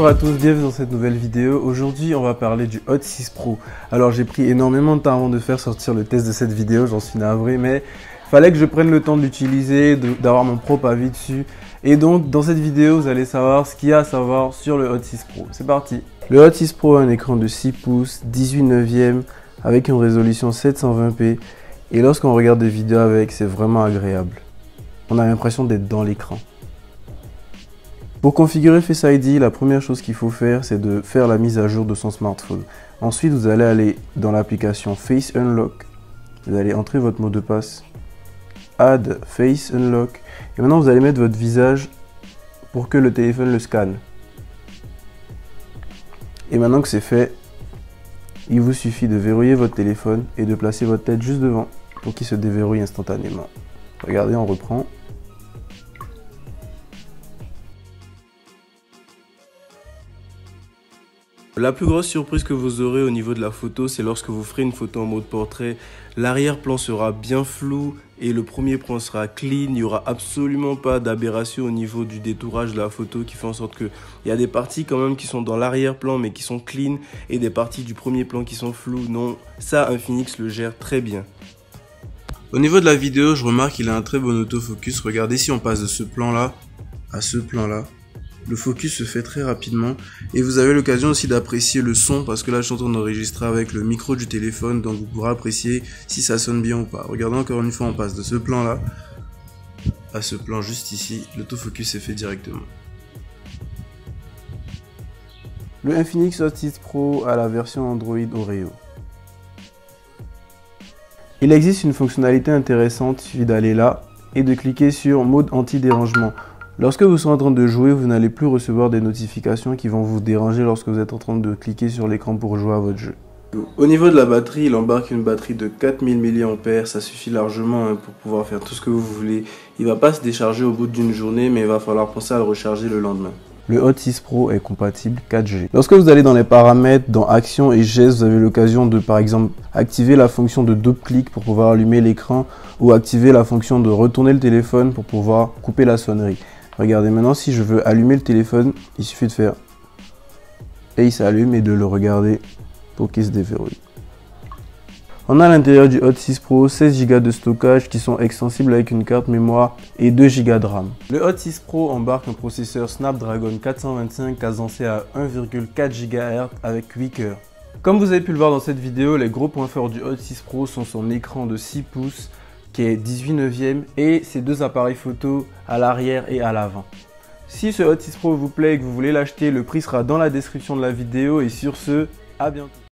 à tous, bienvenue dans cette nouvelle vidéo. Aujourd'hui on va parler du Hot 6 Pro. Alors j'ai pris énormément de temps avant de faire sortir le test de cette vidéo, j'en suis navré, mais fallait que je prenne le temps de l'utiliser, d'avoir mon propre avis dessus. Et donc dans cette vidéo vous allez savoir ce qu'il y a à savoir sur le Hot 6 Pro. C'est parti. Le Hot 6 Pro a un écran de 6 pouces, 18 neuvième avec une résolution 720p. Et lorsqu'on regarde des vidéos avec, c'est vraiment agréable. On a l'impression d'être dans l'écran. Pour configurer Face ID, la première chose qu'il faut faire, c'est de faire la mise à jour de son smartphone. Ensuite, vous allez aller dans l'application Face Unlock. Vous allez entrer votre mot de passe. Add Face Unlock. Et maintenant, vous allez mettre votre visage pour que le téléphone le scanne. Et maintenant que c'est fait, il vous suffit de verrouiller votre téléphone et de placer votre tête juste devant pour qu'il se déverrouille instantanément. Regardez, on reprend. La plus grosse surprise que vous aurez au niveau de la photo, c'est lorsque vous ferez une photo en mode portrait. L'arrière-plan sera bien flou et le premier plan sera clean. Il n'y aura absolument pas d'aberration au niveau du détourage de la photo qui fait en sorte qu'il y a des parties quand même qui sont dans l'arrière-plan mais qui sont clean et des parties du premier plan qui sont floues. Non, ça Infinix le gère très bien. Au niveau de la vidéo, je remarque qu'il a un très bon autofocus. Regardez, si on passe de ce plan-là à ce plan-là. Le focus se fait très rapidement et vous avez l'occasion aussi d'apprécier le son parce que là je suis en train d'enregistrer avec le micro du téléphone, donc vous pourrez apprécier si ça sonne bien ou pas. Regardez, encore une fois, on passe de ce plan là à ce plan juste ici, l'autofocus est fait directement. Le Infinix Hot 6 Pro a la version Android Oreo. Il existe une fonctionnalité intéressante, il suffit d'aller là et de cliquer sur mode anti-dérangement. Lorsque vous serez en train de jouer, vous n'allez plus recevoir des notifications qui vont vous déranger lorsque vous êtes en train de cliquer sur l'écran pour jouer à votre jeu. Au niveau de la batterie, il embarque une batterie de 4000 mAh, ça suffit largement pour pouvoir faire tout ce que vous voulez. Il ne va pas se décharger au bout d'une journée, mais il va falloir penser à le recharger le lendemain. Le Hot 6 Pro est compatible 4G. Lorsque vous allez dans les paramètres, dans Action et gestes, vous avez l'occasion de, par exemple, activer la fonction de double clic pour pouvoir allumer l'écran ou activer la fonction de retourner le téléphone pour pouvoir couper la sonnerie. Regardez, maintenant si je veux allumer le téléphone, il suffit de faire et il s'allume et de le regarder pour qu'il se déverrouille. On a à l'intérieur du Hot 6 Pro 16 Go de stockage qui sont extensibles avec une carte mémoire et 2 Go de RAM. Le Hot 6 Pro embarque un processeur Snapdragon 425 cadencé à 1,4 GHz avec 8 cœurs. Comme vous avez pu le voir dans cette vidéo, les gros points forts du Hot 6 Pro sont son écran de 6 pouces qui est 18 neuvième et ses deux appareils photo à l'arrière et à l'avant. Si ce Hot 6 Pro vous plaît et que vous voulez l'acheter, le prix sera dans la description de la vidéo et sur ce, à bientôt.